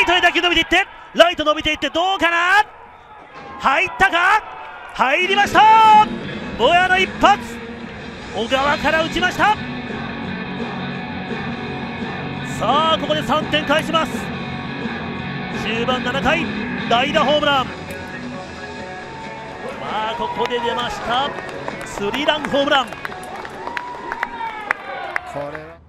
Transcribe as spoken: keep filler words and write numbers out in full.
イトへ打球伸びていって、ライト伸びていって、どうかな、入ったか、入りました。モヤの一発、小川から打ちました。さあここでさんてん返します。終盤ななかい、代打ホームラン。まあここで出ましたスリーランホームラン。 これは